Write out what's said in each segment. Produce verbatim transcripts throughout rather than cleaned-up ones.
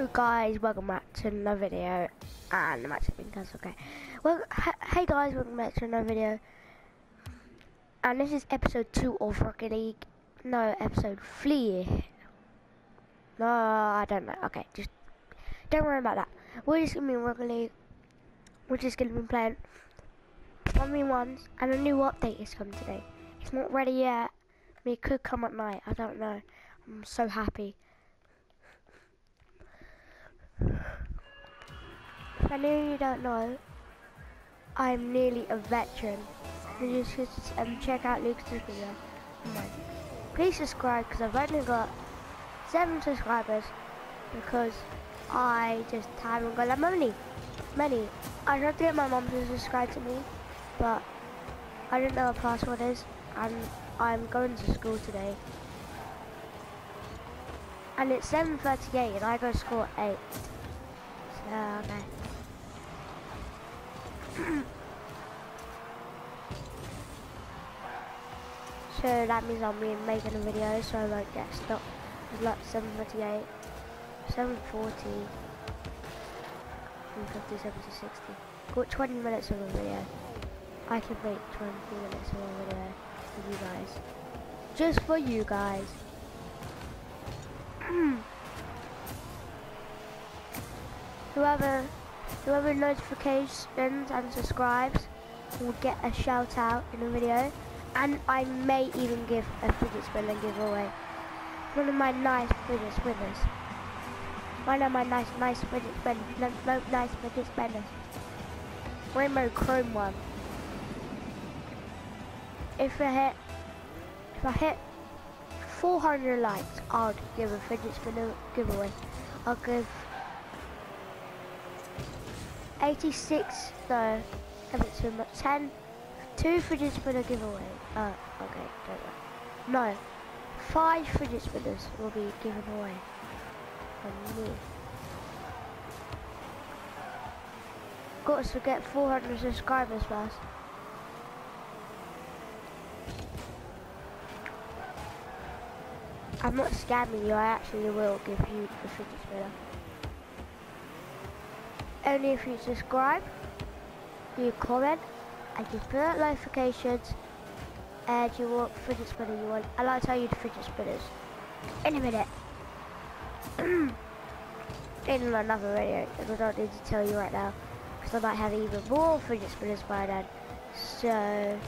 guys, welcome back to another video, and I'm actually being cancelled, okay. Well, hey guys, welcome back to another video, and this is episode two of Rocket League, no, episode three, no, I don't know, okay, just, don't worry about that. We're just going to be in Rocket League, we're just going to be playing one v ones, and a new update has come today. It's not ready yet, I mean, it could come at night, I don't know, I'm so happy. If I know you don't know, I'm nearly a veteran. You should um, check out Luke's video. Please subscribe because I've only got seven subscribers because I just haven't got that many. Many. I tried to get my mom to subscribe to me, but I don't know what password is, and I'm going to school today. And it's seven thirty-eight and I go to school at eight. So, okay. So that means I'll be making a video so I won't get stopped. It's like seven thirty-eight, seven forty, seven fifty, seventy, sixty. Got twenty minutes of a video. I can make twenty minutes of a video for you guys. Just for you guys. Whoever, whoever notifications and subscribes will get a shout out in the video, and I may even give a fidget spinner giveaway. One of my nice fidget spinners. One of my nice, nice fidget spinners. No, no, nice fidget spinners. Rainbow Chrome one. If I hit, if I hit four hundred likes, I'll give a fidget spinner giveaway. I'll give eighty-six, no, a bit too much, ten, two fidget spinner giveaway, uh, okay, don't know, no, five fidget spinners will be given away from me. Got to get four hundred subscribers first. I'm not scamming you, I actually will give you the fidget spinner. Only if you subscribe, you comment, and you put out notifications, and you want fidget spinner you want, and I'll tell you the fidget spinners in a minute. In another video, because I don't need to tell you right now, because I might have even more fidget spinners by then. So,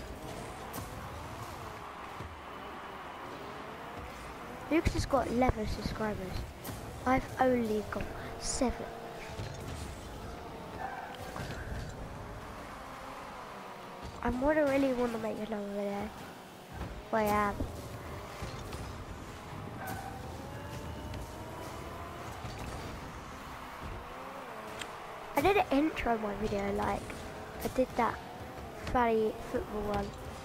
Luke's just got eleven subscribers. I've only got seven. I wanna really want to make another video. Well, I am. I did an intro on my video, like I did that funny football one.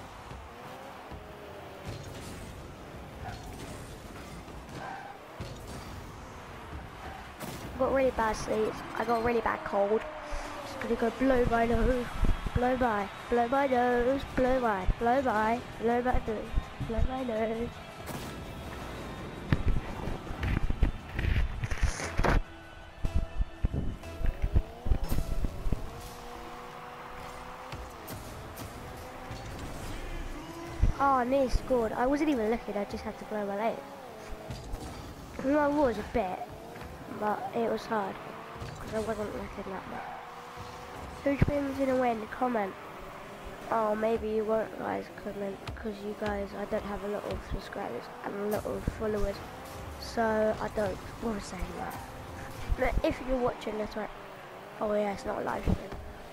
I got really bad sleep. I got really bad cold. Just gonna go blow my nose. Blow by, blow my nose, blow by, blow by, blow my nose, blow my nose. Oh, I nearly scored. I wasn't even looking, I just had to blow my leg. Well, I was a bit, but it was hard, because I wasn't looking that much. Who's been gonna win? Comment. Oh, maybe you won't, guys. Comment, because you guys, I don't have a lot of subscribers and a lot of followers, so I don't want to say that. But if you're watching this, right? Oh yeah, it's not a live stream.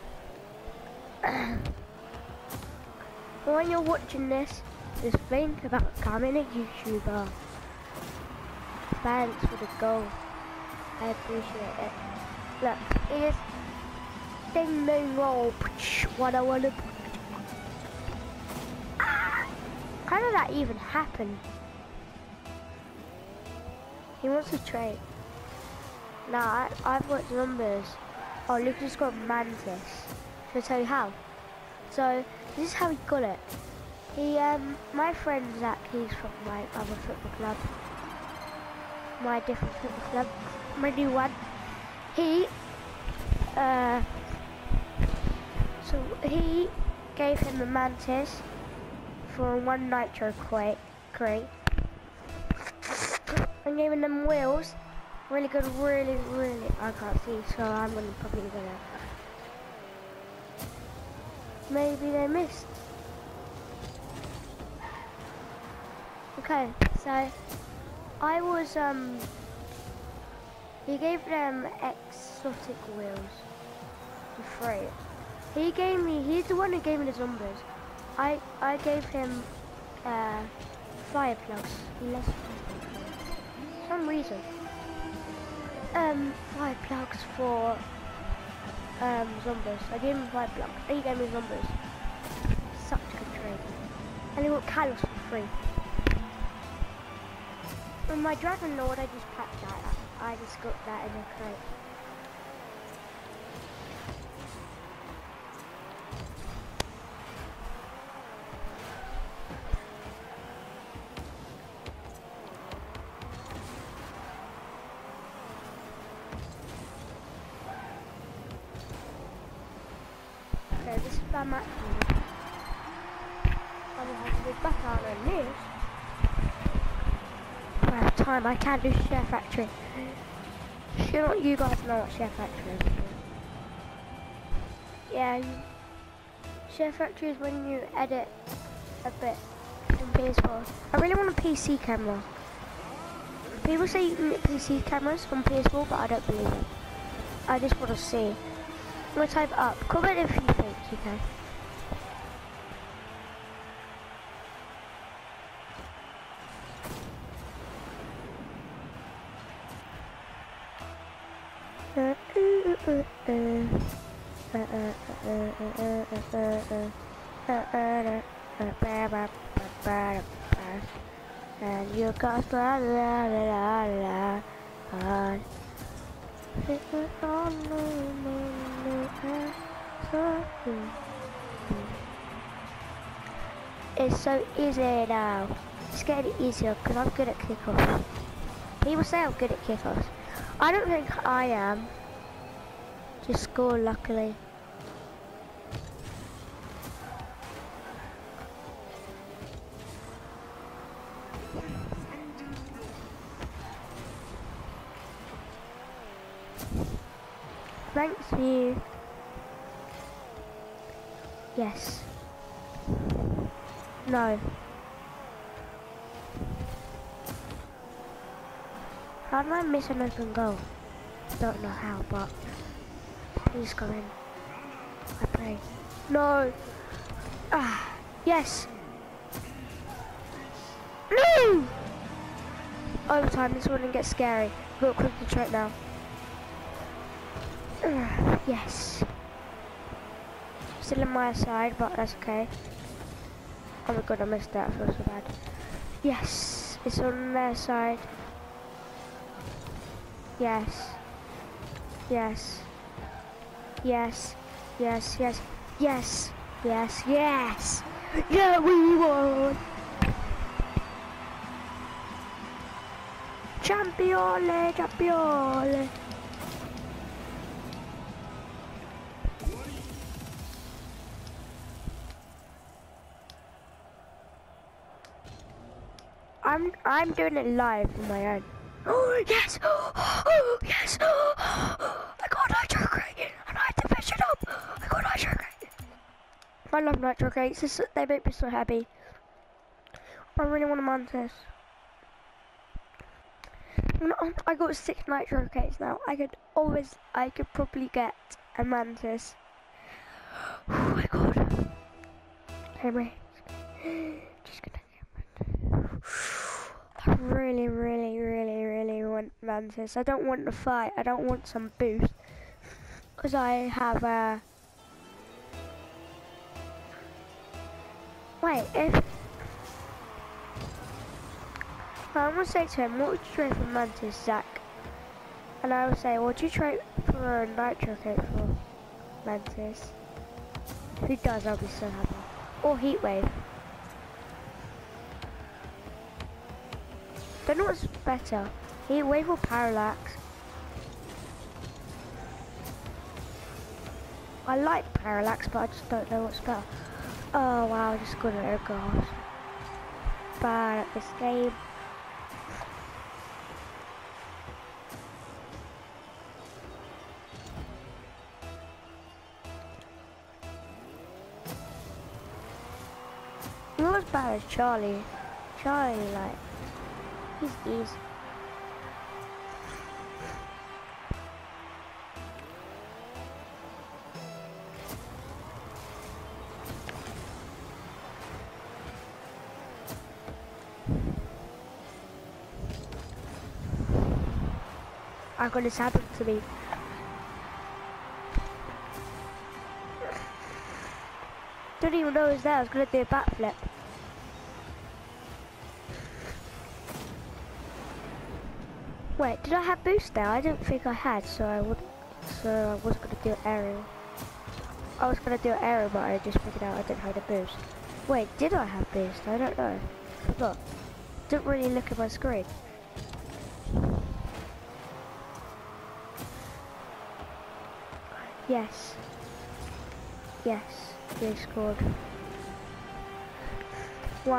When you're watching this, just think about becoming a YouTuber. Thanks for the goal. I appreciate it. Look, here's ding ding roll. What I wanna. How did that even happen? He wants to trade. Nah, I, I've got numbers. Oh, Lucas got Mantis. Should I tell you how? So this is how he got it. He um, my friend Zach, he's from my other football club. My different football club. My new one. he, uh, so he gave him a mantis for one nitro crate, crate, and gave him them wheels. Really good, really, really. I can't see, so I'm gonna probably gonna. Maybe they missed. Okay, so I was um. He gave them exotic wheels for free. He gave me. He's the one who gave me the zombies. I I gave him uh, fire plugs. He left for some reason. Um, fire plugs for um zombies. I gave him fire plugs. He gave me zombies. Such a good trade. And he got Kalos for free. And my Dragon Lord, I just packed that. I just got that in a crate. Okay, this is my map. I'm gonna have to go back out on this. I have time, I can't do Share Factory. Sure, you guys know what Share Factory is. Yeah, you, Share Factory is when you edit a bit in P S four. I really want a P C camera. People say you can get P C cameras from P S four, but I don't believe it. I just want to see. I'm going to type up. Comment if you think you can. And you got la la la la la. It's so easy now. It's getting easier because I'm good at kickoffs. People say I'm good at kickoffs. I don't think I am. Just score luckily. Thanks for you. Yes. No. How did I miss an open goal? Don't know how, but please go in. I pray. No. Ah. Yes. No. Overtime. This one gets scary. Got quick to check now. Uh, yes. Still on my side, but that's okay. Oh my god, I missed that. I feel so bad. Yes, it's on their side. Yes. Yes. Yes. Yes. Yes. Yes. Yes. Yes. Yeah, we won. Champione, champione. I'm I'm doing it live on my own. Oh yes! Oh yes! I got nitro crate and I had to fish it up. I got nitro crate. I love nitro crates. This, they make me so happy. I really want a mantis. I got six nitro crates now. I could always, I could probably get a mantis. Oh my god! Hey, mate. Just gonna. I really, really, really, really want mantis. I don't want to fight. I don't want some boost. Because I have a... Wait, if... I'm going to say to him, what would you trade for mantis, Zach? And I will say, what would you trade for a nitro coat for mantis? If he does, I'll be so happy. Or heat wave. Don't know what's better, heat wave or parallax. I like Parallax, but I just don't know what's better. Oh wow, I just got it, gosh. Bad at this game. Not as bad as Charlie. Charlie, like, he's easy. I got this happen to me. Didn't even know it was there. I was gonna do a backflip. Wait, did I have boost there? I didn't think I had, so I would, so I wasn't gonna do aerial. I was gonna do an aerial, but I just figured out I didn't have a boost. Wait, did I have boost? I don't know. I forgot. Didn't really look at my screen. Yes. Yes, they scored. Wow.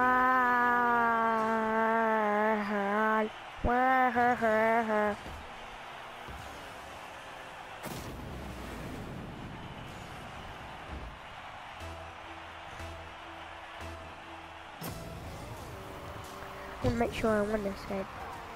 Wow. I want to make sure I win this game.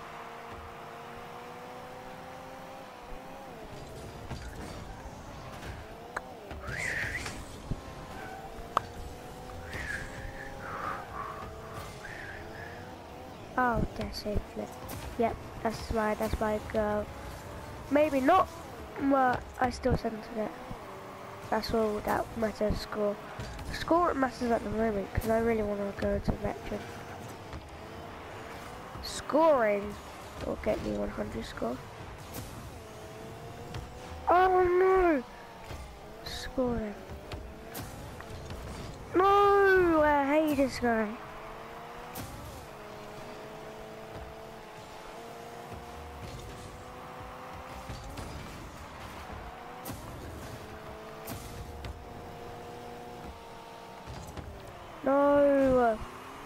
Oh, that's a flip. Yep, that's my, that's my goal. Maybe not, but I still sent it. That's all that matters, score. Score matters at the moment, because I really want to go to veteran. Scoring will get me one hundred score. Oh no! Scoring. No! I hate this guy. No!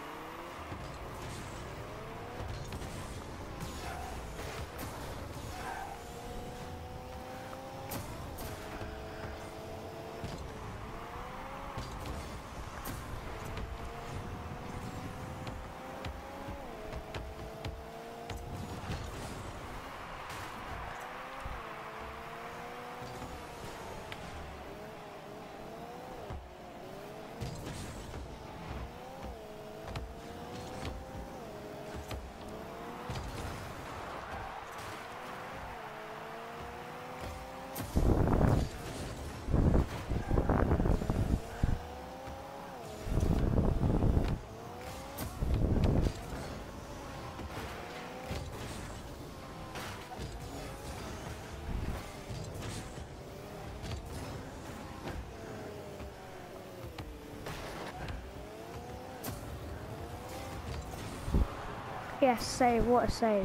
Yes, save, what a save.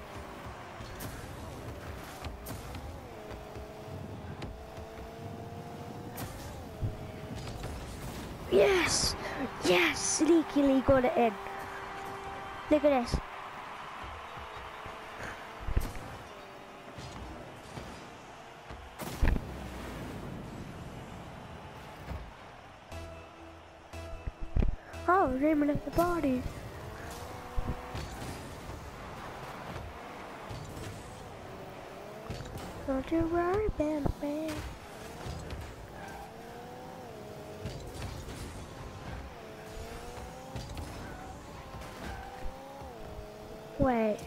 Yes! Yes! Sneakily got it in. Look at this. Oh, dreaming of the body. Don't you worry, man, man. Wait.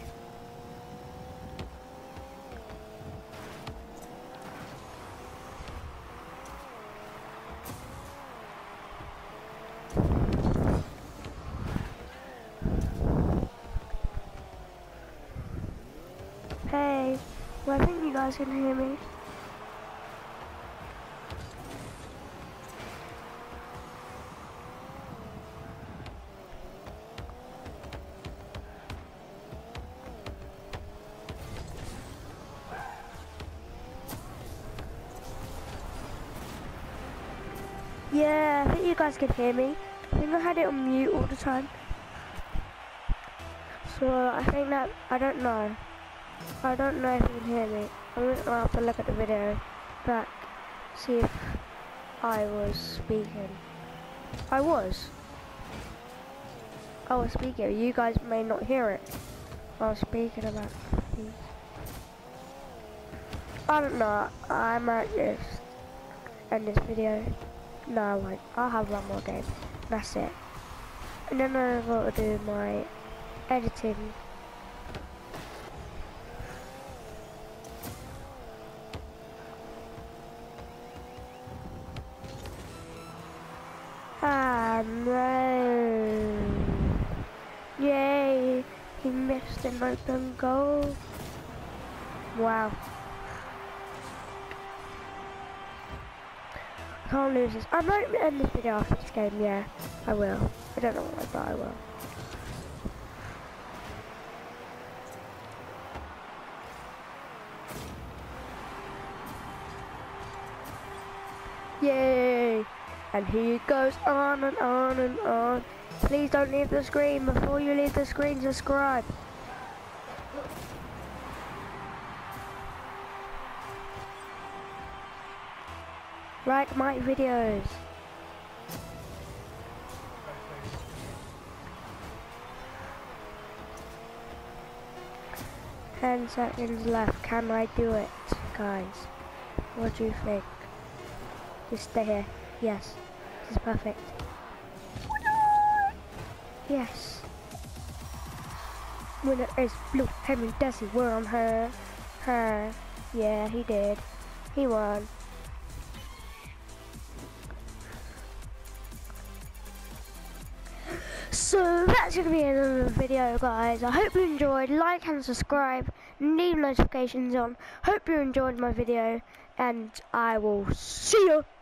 Hey, well, I think you guys can hear me. Yeah, I think you guys can hear me. I think I had it on mute all the time. So I think that, I don't know. I don't know if you can hear me. I'm gonna have to look at the video back, see if I was speaking. I was. I was speaking. You guys may not hear it. I was speaking about these. I don't know. I might just end this video. No, I won't. I'll have one more game. That's it. And then I've got to do my editing. Ah, no. Yay. He missed an open goal. Wow. Can't lose this. I might end this video after this game, yeah. I will. I don't know why, but I will. Yay! And he goes on and on and on. Please don't leave the screen. Before you leave the screen, subscribe. Like my videos. Ten seconds left. Can I do it, guys? What do you think? Just stay here. Yes. This is perfect. Yes. Winner is Blue Henry Desi. We're on her. Her. Yeah, he did. He won. So that's going to be another video, guys. I hope you enjoyed. Like and subscribe. Leave notifications on. Hope you enjoyed my video. And I will see you.